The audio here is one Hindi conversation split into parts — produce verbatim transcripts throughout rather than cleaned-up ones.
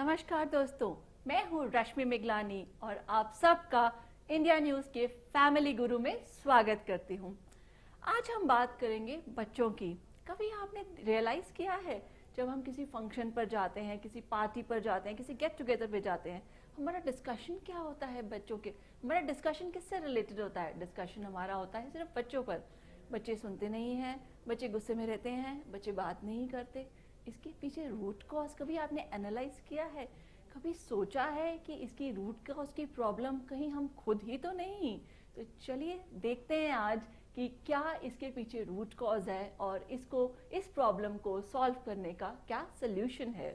नमस्कार दोस्तों, मैं हूँ रश्मि मिगलानी और आप सबका इंडिया न्यूज के फैमिली गुरु में स्वागत करती हूँ। आज हम बात करेंगे बच्चों की। कभी आपने रियलाइज किया है जब हम किसी फंक्शन पर जाते हैं, किसी पार्टी पर जाते हैं, किसी गेट टुगेदर पे जाते हैं, हमारा डिस्कशन क्या होता है बच्चों के? हमारा डिस्कशन किससे रिलेटेड होता है? डिस्कशन हमारा होता है सिर्फ बच्चों पर। बच्चे सुनते नहीं हैं, बच्चे गुस्से में रहते हैं, बच्चे बात नहीं करते। इसके पीछे रूट कॉज कभी आपने एनालाइज किया है? कभी सोचा है कि इसकी रूट कॉज की प्रॉब्लम कहीं हम खुद ही तो नहीं? तो चलिए देखते हैं आज कि क्या इसके पीछे रूट कॉज है और इसको इस प्रॉब्लम को सॉल्व करने का क्या सोल्यूशन है।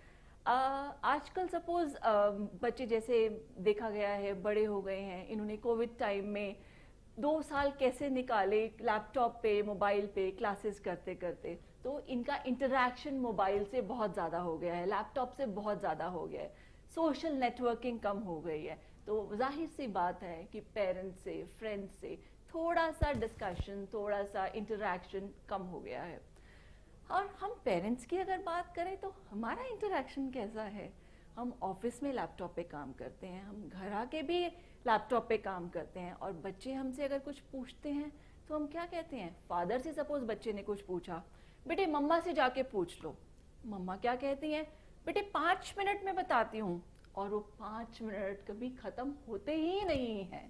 uh, आजकल सपोज uh, बच्चे जैसे देखा गया है बड़े हो गए हैं, इन्होंने कोविड टाइम में दो साल कैसे निकाले लैपटॉप पे, मोबाइल पे क्लासेस करते करते। तो इनका इंटरैक्शन मोबाइल से बहुत ज़्यादा हो गया है, लैपटॉप से बहुत ज़्यादा हो गया है, सोशल नेटवर्किंग कम हो गई है। तो जाहिर सी बात है कि पेरेंट्स से, फ्रेंड्स से थोड़ा सा डिस्कशन, थोड़ा सा इंटरैक्शन कम हो गया है। और हम पेरेंट्स की अगर बात करें तो हमारा इंटरैक्शन कैसा है? हम ऑफिस में लैपटॉप पे काम करते हैं, हम घर आके भी लैपटॉप पे काम करते हैं, और बच्चे हमसे अगर कुछ पूछते हैं तो हम क्या कहते हैं? फादर से सपोज बच्चे ने कुछ पूछा, बेटे मम्मा से जाके पूछ लो। मम्मा क्या कहती हैं? बेटे पाँच मिनट में बताती हूँ, और वो पाँच मिनट कभी खत्म होते ही नहीं है।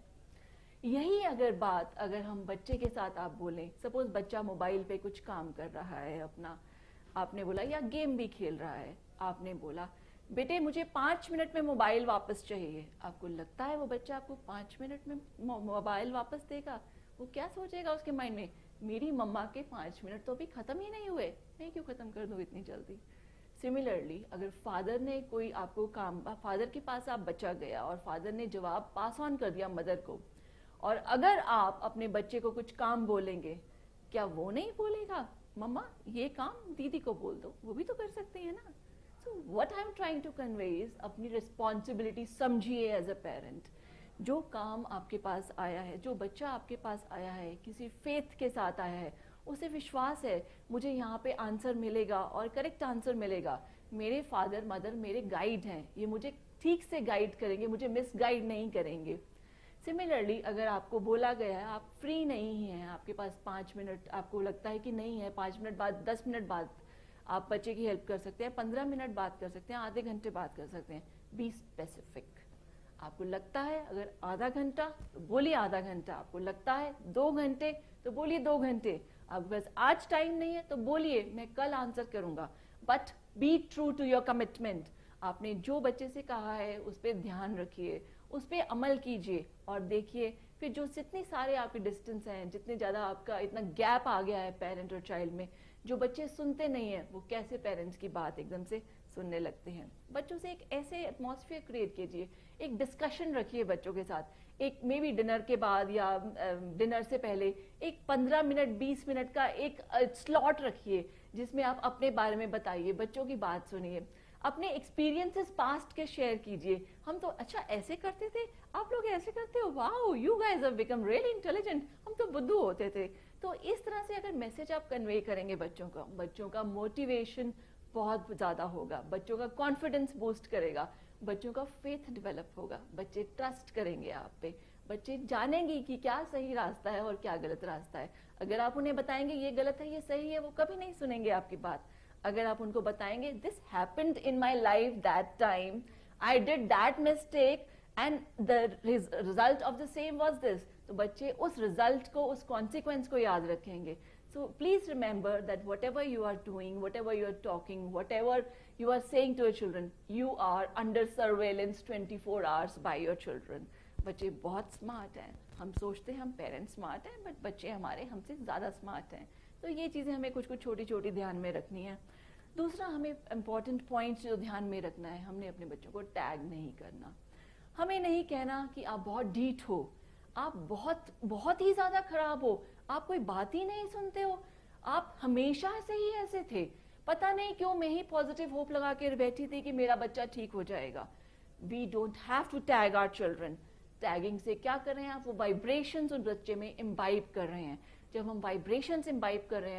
यही अगर बात अगर हम बच्चे के साथ आप बोलें, सपोज बच्चा मोबाइल पे कुछ काम कर रहा है अपना, आपने बोला, या गेम भी खेल रहा है, आपने बोला बेटे मुझे पाँच मिनट में मोबाइल वापस चाहिए। आपको लगता है वो बच्चा आपको पाँच मिनट में मोबाइल वापस देगा? वो क्या सोचेगा उसके माइंड में? मेरी मम्मा के पाँच मिनट तो अभी खत्म ही नहीं हुए, मैं क्यों खत्म कर दूं इतनी जल्दी? सिमिलरली अगर फादर ने कोई आपको काम, फादर के पास आप बच्चा गया और फादर ने जवाब पास ऑन कर दिया मदर को, और अगर आप अपने बच्चे को कुछ काम बोलेंगे, क्या वो नहीं बोलेगा मम्मा ये काम दीदी को बोल दो, वो भी तो कर सकते हैं ना? So what I am trying to convey is अपनी रिस्पॉन्सिबिलिटी समझिए एज अ पेरेंट। जो काम आपके पास आया है, जो बच्चा आपके पास आया है, किसी फेथ के साथ आया है, उसे विश्वास है मुझे यहाँ पे आंसर मिलेगा और करेक्ट आंसर मिलेगा। मेरे फादर मदर मेरे गाइड हैं, ये मुझे ठीक से गाइड करेंगे, मुझे मिस गाइड नहीं करेंगे। सिमिलरली अगर आपको बोला गया है आप फ्री नहीं हैं, आपके पास पाँच मिनट, आपको लगता है कि नहीं है, पाँच मिनट बाद, दस मिनट बाद आप बच्चे की हेल्प कर सकते हैं, पंद्रह मिनट बात कर सकते हैं, आधे घंटे बात कर सकते हैं। Be specific. आपको लगता है अगर आधा घंटा तो बोलिए आधा घंटा, आपको लगता है दो घंटे तो बोलिए दो घंटे, आपके पास आज टाइम नहीं है तो बोलिए मैं कल आंसर करूंगा, but be true to your commitment. आपने जो बच्चे से कहा है उस पर ध्यान रखिए, उस पर अमल कीजिए, और देखिए फिर जो जितने सारे आपके डिस्टेंस हैं, जितने ज़्यादा आपका इतना गैप आ गया है पेरेंट और चाइल्ड में, जो बच्चे सुनते नहीं हैं वो कैसे पेरेंट्स की बात एकदम से सुनने लगते हैं। बच्चों से एक ऐसे एटमॉस्फेयर क्रिएट कीजिए, एक डिस्कशन रखिए बच्चों के साथ, एक मे बी डिनर के बाद या डिनर से पहले एक पंद्रह मिनट बीस मिनट का एक स्लॉट रखिए जिसमें आप अपने बारे में बताइए, बच्चों की बात सुनिए, अपने एक्सपीरियंसेस पास्ट के शेयर कीजिए। हम तो अच्छा ऐसे करते थे, आप लोग ऐसे करते हो, wow you guys have become really intelligent, हम तो बुद्धू होते थे। तो इस तरह से अगर मैसेज आप कन्वे करेंगे बच्चों का, बच्चों का मोटिवेशन बहुत ज़्यादा होगा, बच्चों का कॉन्फिडेंस बूस्ट करेगा, बच्चों का फेथ डेवलप होगा, बच्चे ट्रस्ट करेंगे आप पे, बच्चे जानेंगे कि क्या सही रास्ता है और क्या गलत रास्ता है। अगर आप उन्हें बताएंगे ये गलत है ये सही है, वो कभी नहीं सुनेंगे आपकी बात। अगर आप उनको बताएंगे this happened in my life that time, I did that mistake and the result of the same was this, तो बच्चे उस रिजल्ट को, उस कॉन्सिक्वेंस को याद रखेंगे। So please remember that whatever you are doing, whatever you are talking, whatever you are saying to your children, you are under surveillance twenty-four hours by your children. बच्चे बहुत स्मार्ट हैं, हम सोचते हैं हम पेरेंट्स स्मार्ट हैं, बट बच्चे हमारे हमसे ज़्यादा स्मार्ट हैं। तो ये चीज़ें हमें कुछ कुछ छोटी छोटी ध्यान में रखनी है। दूसरा हमें इम्पॉर्टेंट पॉइंट्स जो ध्यान में रखना है, हमने अपने बच्चों को टैग नहीं करना। हमें नहीं कहना कि आप बहुत डीठ हो, आप बहुत बहुत ही ज़्यादा खराब हो, आप कोई बात ही नहीं सुनते हो, आप हमेशा से ही ऐसे थे, पता नहीं क्यों मैं ही पॉजिटिव होप लगा के बैठी थी कि मेरा बच्चा ठीक हो जाएगा। We don't have to tag our children. Tagging से क्या कर रहे हैं आप? वो वाइब्रेशंस उस बच्चे में इम्बाइब कर रहे हैं। जब हम वाइब्रेशंस इम्बाइब कर रहे हैं,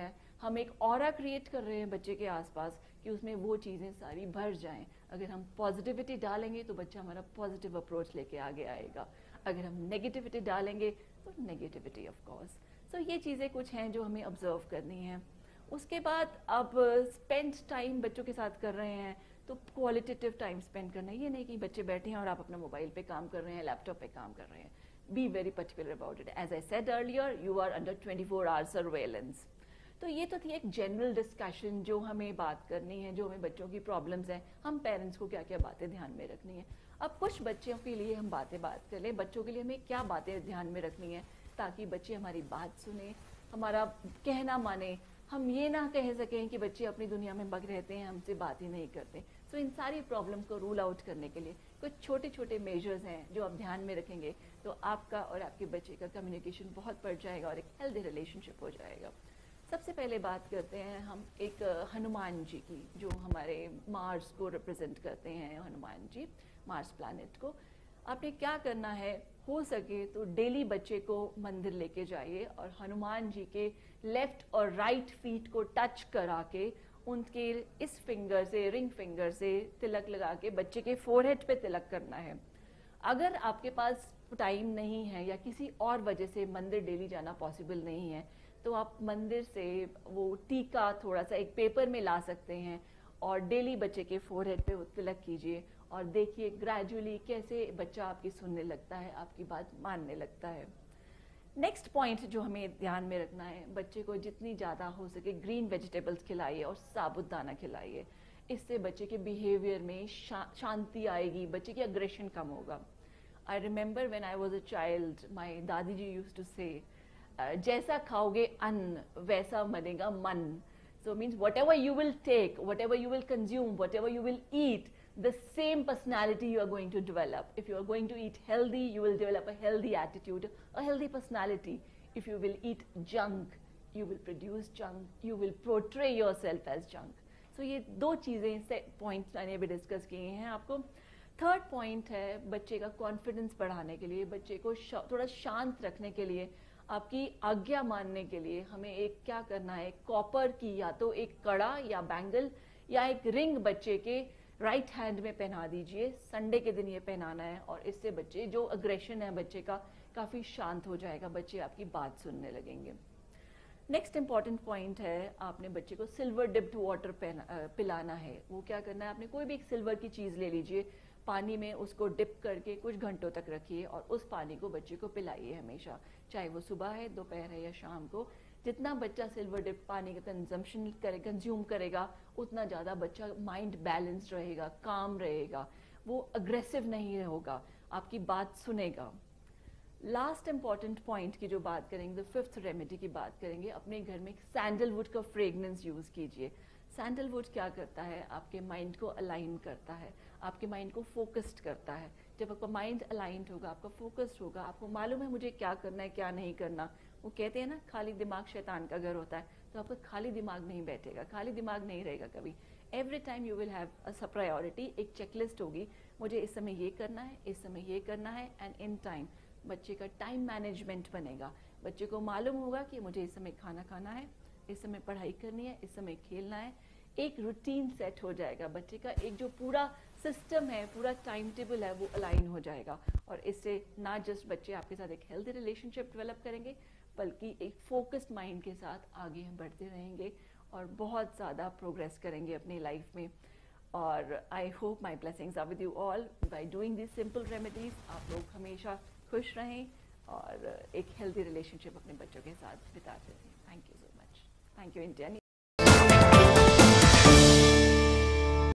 हम एक ऑरा क्रिएट कर रहे हैं बच्चे के आसपास कि उसमें वो चीज़ें सारी भर जाएं। अगर हम पॉजिटिविटी डालेंगे तो बच्चा हमारा पॉजिटिव अप्रोच लेके आगे आएगा, अगर हम नेगेटिविटी डालेंगे तो नेगेटिविटी ऑफ कोर्स। सो ये चीज़ें कुछ हैं जो हमें ऑब्जर्व करनी है। उसके बाद अब स्पेंड टाइम बच्चों के साथ कर रहे हैं तो क्वालिटेटिव टाइम स्पेंड करना है। ये नहीं कि बच्चे बैठे हैं और आप अपना मोबाइल पे काम कर रहे हैं, लैपटॉप पे काम कर रहे हैं। Be very particular about it. As I said earlier, you are under twenty four hour surveillance. तो ये तो थी एक जनरल डिस्कशन जो हमें बात करनी है, जो हमें बच्चों की प्रॉब्लम्स हैं, हम पेरेंट्स को क्या क्या बातें ध्यान में रखनी है। अब कुछ बच्चों के लिए हम बातें बात कर लें, बच्चों के लिए हमें क्या बातें ध्यान में रखनी है ताकि बच्चे हमारी बात सुने, हमारा कहना माने। हम ये ना कह सकें कि बच्चे अपनी दुनिया में बग रहते हैं, हमसे बात ही नहीं करते। सो so, इन सारी प्रॉब्लम को रूल आउट करने के लिए कुछ छोटे छोटे मेजर्स हैं जो आप ध्यान में रखेंगे तो आपका और आपके बच्चे का कम्युनिकेशन बहुत बढ़ जाएगा और एक हेल्दी रिलेशनशिप हो जाएगा। सबसे पहले बात करते हैं हम एक हनुमान जी की, जो हमारे मार्स को रिप्रेजेंट करते हैं। हनुमान जी मार्स प्लैनेट को आपने क्या करना है, हो सके तो डेली बच्चे को मंदिर लेके जाइए और हनुमान जी के लेफ्ट और राइट फीट को टच करा के उनके इस फिंगर से, रिंग फिंगर से तिलक लगा के बच्चे के फोरहेड पे तिलक करना है। अगर आपके पास टाइम नहीं है या किसी और वजह से मंदिर डेली जाना पॉसिबल नहीं है तो आप मंदिर से वो टीका थोड़ा सा एक पेपर में ला सकते हैं और डेली बच्चे के फोरहेड पे वो तिलक कीजिए और देखिए ग्रेजुअली कैसे बच्चा आपकी सुनने लगता है, आपकी बात मानने लगता है। नेक्स्ट पॉइंट जो हमें ध्यान में रखना है, बच्चे को जितनी ज़्यादा हो सके ग्रीन वेजिटेबल्स खिलाइए और साबुत दाना खिलाइए। इससे बच्चे के बिहेवियर में शा, शांति आएगी, बच्चे की अग्रेशन कम होगा। I remember when I was a child, my dadi ji used to से, जैसा खाओगे अन्न वैसा बनेगा मन। So means whatever you will take, whatever you will consume, whatever you will eat, the same personality you are going to develop. If you are going to eat healthy, you will develop a healthy attitude, a healthy personality. If you will eat junk, you will produce junk, you will portray yourself as junk. So ये दो चीज़ें से पॉइंट्स मैंने भी डिस्कस किए हैं आपको। थर्ड पॉइंट है बच्चे का कॉन्फिडेंस बढ़ाने के लिए, बच्चे को शा, थोड़ा शांत रखने के लिए, आपकी आज्ञा मानने के लिए हमें एक क्या करना है, कॉपर की या तो एक कड़ा या बैंगल या एक रिंग बच्चे के राइट हैंड में पहना दीजिए। संडे के दिन ये पहनाना है और इससे बच्चे जो अग्रेशन है बच्चे का काफ़ी शांत हो जाएगा, बच्चे आपकी बात सुनने लगेंगे। नेक्स्ट इंपॉर्टेंट पॉइंट है, आपने बच्चे को सिल्वर डिप्ड वाटर पिलाना है। वो क्या करना है, आपने कोई भी एक सिल्वर की चीज़ ले लीजिए, पानी में उसको डिप करके कुछ घंटों तक रखिए और उस पानी को बच्चे को पिलाइए हमेशा, चाहे वो सुबह है, दोपहर है या शाम को। जितना बच्चा सिल्वर डिप पानी का कंजम्पशन करे कंज्यूम करेगा उतना ज़्यादा बच्चा माइंड बैलेंस्ड रहेगा, काम रहेगा, वो अग्रेसिव नहीं होगा, आपकी बात सुनेगा। लास्ट इंपॉर्टेंट पॉइंट की जो बात करेंगे, द फिफ्थ रेमेडी की बात करेंगे, अपने घर में सैंडलवुड का फ्रेगनेंस यूज़ कीजिए। सैंडलवुड क्या करता है, आपके माइंड को अलाइन करता है, आपके माइंड को फोकस्ड करता है। जब आपका माइंड अलाइंड होगा, आपका फोकस्ड होगा, आपको मालूम है मुझे क्या करना है क्या नहीं करना। वो कहते हैं ना खाली दिमाग शैतान का घर होता है, तो आपका खाली दिमाग नहीं बैठेगा, खाली दिमाग नहीं रहेगा कभी। Every time you will have a priority, एक चेकलिस्ट होगी, मुझे इस समय ये करना है, इस समय ये करना है, एंड इन टाइम बच्चे का टाइम मैनेजमेंट बनेगा। बच्चे को मालूम होगा कि मुझे इस समय खाना खाना है, इस समय पढ़ाई करनी है, इस समय खेलना है। एक रूटीन सेट हो जाएगा, बच्चे का एक जो पूरा सिस्टम है, पूरा टाइम टेबल है, वो अलाइन हो जाएगा और इससे ना जस्ट बच्चे आपके साथ एक हेल्दी रिलेशनशिप डेवलप करेंगे बल्कि एक फोकस्ड माइंड के साथ आगे हम बढ़ते रहेंगे और बहुत ज़्यादा प्रोग्रेस करेंगे अपनी लाइफ में। और I hope my blessings are with you all by doing this simple remedies. आप लोग हमेशा खुश रहें और एक हेल्दी रिलेशनशिप अपने बच्चों के साथ बिताते रहें। Thank you so much. Thank you India.